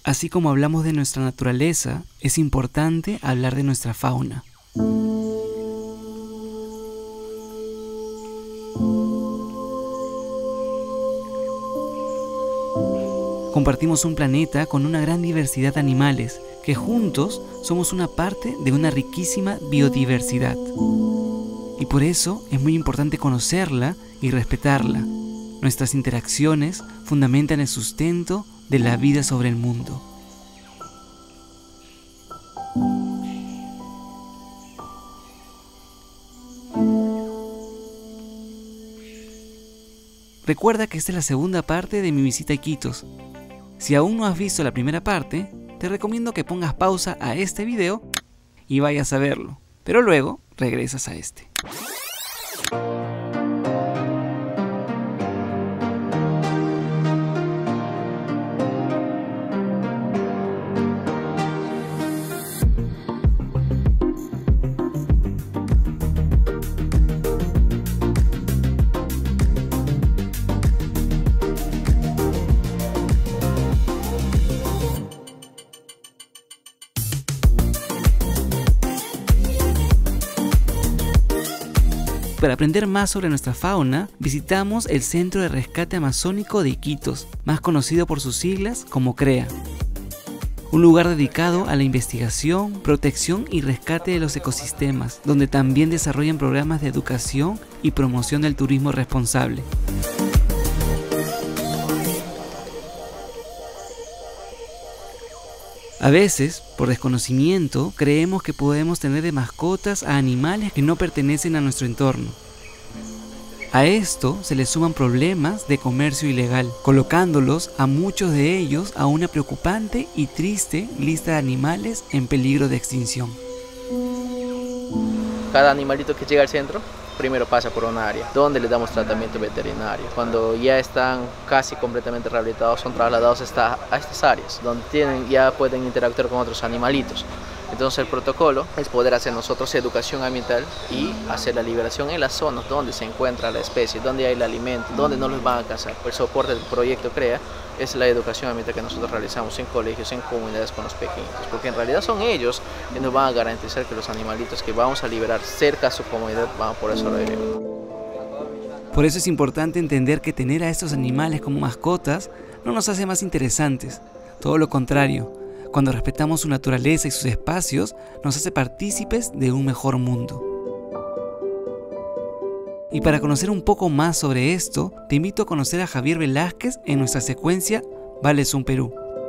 Así como hablamos de nuestra naturaleza, es importante hablar de nuestra fauna. Compartimos un planeta con una gran diversidad de animales, que juntos somos una parte de una riquísima biodiversidad. Y por eso es muy importante conocerla y respetarla. Nuestras interacciones fundamentan el sustento de la vida sobre el mundo. Recuerda que esta es la segunda parte de mi visita a Iquitos. Si aún no has visto la primera parte, te recomiendo que pongas pausa a este video y vayas a verlo, pero luego regresas a este. Para aprender más sobre nuestra fauna, visitamos el Centro de Rescate Amazónico de Iquitos, más conocido por sus siglas como CREA. Un lugar dedicado a la investigación, protección y rescate de los ecosistemas, donde también desarrollan programas de educación y promoción del turismo responsable. A veces, por desconocimiento, creemos que podemos tener de mascotas a animales que no pertenecen a nuestro entorno. A esto se le suman problemas de comercio ilegal, colocándolos a muchos de ellos a una preocupante y triste lista de animales en peligro de extinción. Cada animalito que llega al centro primero pasa por un área donde les damos tratamiento veterinario. Cuando ya están casi completamente rehabilitados, son trasladados a estas áreas donde ya pueden interactuar con otros animalitos. Entonces el protocolo es poder hacer nosotros educación ambiental y hacer la liberación en las zonas donde se encuentra la especie, donde hay el alimento, donde no los van a cazar. El soporte del proyecto CREA es la educación ambiental que nosotros realizamos en colegios, en comunidades con los pequeños, porque en realidad son ellos que nos van a garantizar que los animalitos que vamos a liberar cerca a su comunidad van a poder sobrevivir. Por eso es importante entender que tener a estos animales como mascotas no nos hace más interesantes, todo lo contrario. Cuando respetamos su naturaleza y sus espacios, nos hace partícipes de un mejor mundo. Y para conocer un poco más sobre esto, te invito a conocer a Javier Velázquez en nuestra secuencia Vale Zoom Perú.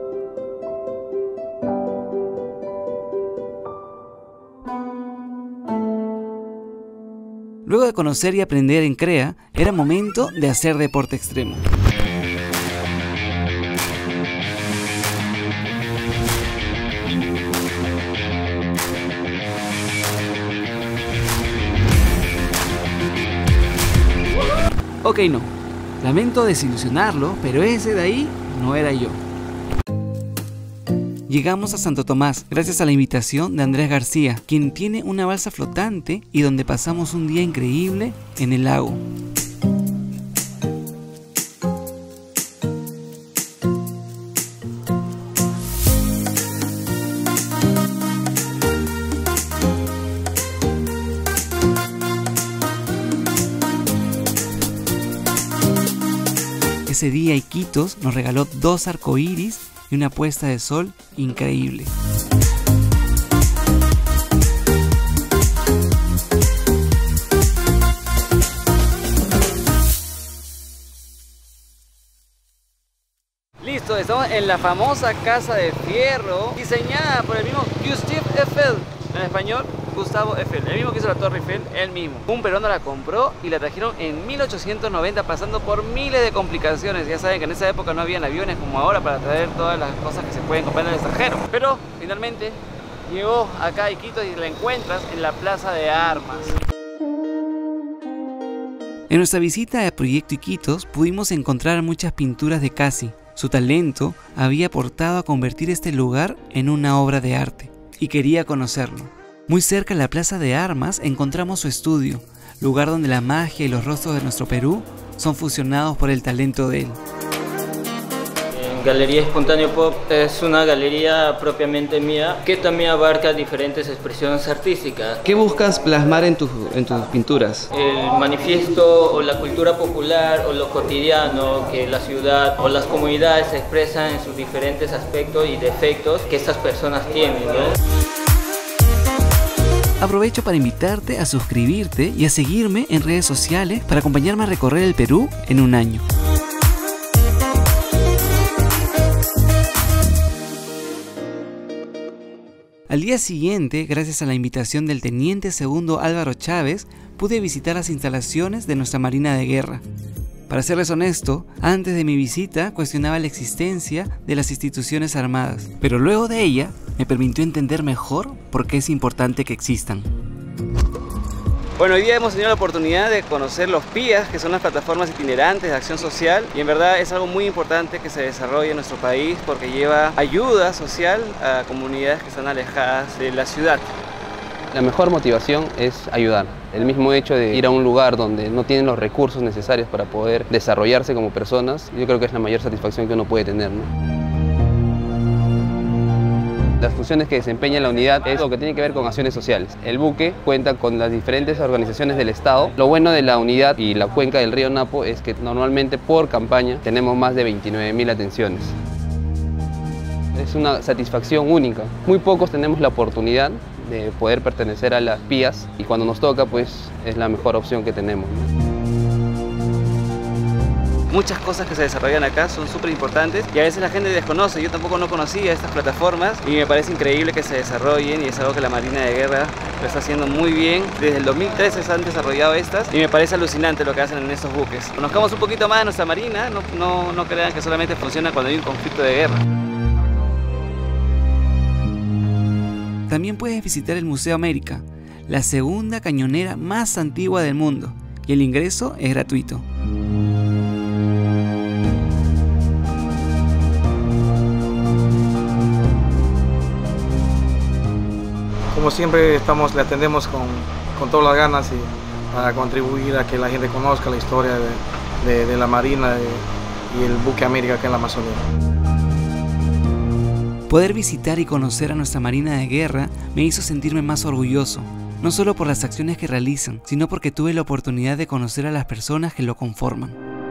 Luego de conocer y aprender en CREA, era momento de hacer deporte extremo. Ok, no. Lamento desilusionarlo, pero ese de ahí no era yo. Llegamos a Santo Tomás gracias a la invitación de Andrés García, quien tiene una balsa flotante y donde pasamos un día increíble en el lago. Ese día Iquitos nos regaló 2 arcoíris y una puesta de sol increíble. Listo, estamos en la famosa Casa de Fierro, diseñada por el mismo Gustave Eiffel, en español Gustavo Eiffel, el mismo que hizo la Torre Eiffel, él mismo. Un peruano la compró y la trajeron en 1890 pasando por miles de complicaciones. Ya saben que en esa época no habían aviones como ahora para traer todas las cosas que se pueden comprar en el extranjero. Pero finalmente llegó acá a Iquitos y la encuentras en la Plaza de Armas. En nuestra visita a Proyecto Iquitos pudimos encontrar muchas pinturas de Casi. Su talento había aportado a convertir este lugar en una obra de arte y quería conocerlo. Muy cerca de la Plaza de Armas encontramos su estudio, lugar donde la magia y los rostros de nuestro Perú son fusionados por el talento de él. Galería Espontáneo Pop es una galería propiamente mía que también abarca diferentes expresiones artísticas. ¿Qué buscas plasmar en tus pinturas? El manifiesto o la cultura popular o lo cotidiano que la ciudad o las comunidades expresan en sus diferentes aspectos y defectos que estas personas tienen, ¿no? Aprovecho para invitarte a suscribirte y a seguirme en redes sociales para acompañarme a recorrer el Perú en un año. Al día siguiente, gracias a la invitación del Teniente Segundo Álvaro Chávez, pude visitar las instalaciones de nuestra Marina de Guerra. Para serles honesto, antes de mi visita cuestionaba la existencia de las instituciones armadas, pero luego de ella me permitió entender mejor por qué es importante que existan. Bueno, hoy día hemos tenido la oportunidad de conocer los PIAs, que son las plataformas itinerantes de acción social, y en verdad es algo muy importante que se desarrolle en nuestro país porque lleva ayuda social a comunidades que están alejadas de la ciudad. La mejor motivación es ayudar. El mismo hecho de ir a un lugar donde no tienen los recursos necesarios para poder desarrollarse como personas, yo creo que es la mayor satisfacción que uno puede tener, ¿no? Las funciones que desempeña la unidad es lo que tiene que ver con acciones sociales. El buque cuenta con las diferentes organizaciones del Estado. Lo bueno de la unidad y la cuenca del río Napo es que normalmente por campaña tenemos más de 29.000 atenciones. Es una satisfacción única. Muy pocos tenemos la oportunidad de poder pertenecer a las PIAs y cuando nos toca pues es la mejor opción que tenemos, ¿no? Muchas cosas que se desarrollan acá son súper importantes y a veces la gente desconoce. Yo tampoco no conocía estas plataformas y me parece increíble que se desarrollen y es algo que la Marina de Guerra lo está haciendo muy bien. Desde el 2013 se han desarrollado estas y me parece alucinante lo que hacen en estos buques. Conozcamos un poquito más de nuestra Marina, no crean que solamente funciona cuando hay un conflicto de guerra. También puedes visitar el Museo América, la segunda cañonera más antigua del mundo, y el ingreso es gratuito. Como siempre le atendemos con todas las ganas y para contribuir a que la gente conozca la historia de la Marina y el buque América acá en la Amazonía. Poder visitar y conocer a nuestra Marina de Guerra me hizo sentirme más orgulloso, no solo por las acciones que realizan, sino porque tuve la oportunidad de conocer a las personas que lo conforman.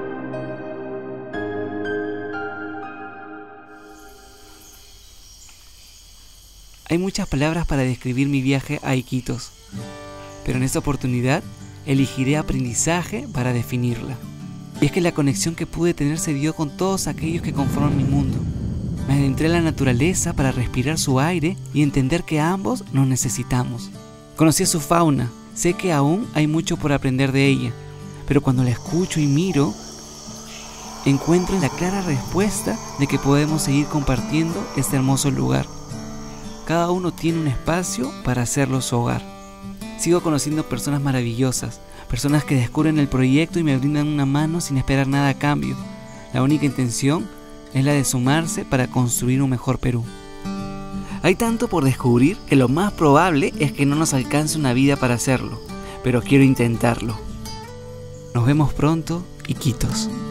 Hay muchas palabras para describir mi viaje a Iquitos, pero en esta oportunidad elegiré aprendizaje para definirla. Y es que la conexión que pude tener se dio con todos aquellos que conforman mi mundo. Me adentré a la naturaleza para respirar su aire y entender que ambos nos necesitamos. Conocí a su fauna, sé que aún hay mucho por aprender de ella, pero cuando la escucho y miro, encuentro la clara respuesta de que podemos seguir compartiendo este hermoso lugar. Cada uno tiene un espacio para hacerlo su hogar. Sigo conociendo personas maravillosas, personas que descubren el proyecto y me brindan una mano sin esperar nada a cambio. La única intención es la de sumarse para construir un mejor Perú. Hay tanto por descubrir que lo más probable es que no nos alcance una vida para hacerlo, pero quiero intentarlo. Nos vemos pronto, Iquitos.